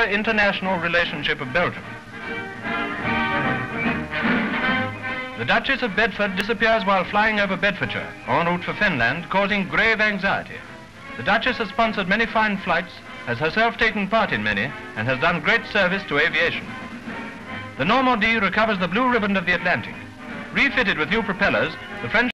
inter-international relationship of Belgium. The Duchess of Bedford disappears while flying over Bedfordshire, en route for Finland, causing grave anxiety. The Duchess has sponsored many fine flights, has herself taken part in many, and has done great service to aviation. The Normandie recovers the blue ribbon of the Atlantic. Refitted with new propellers, the French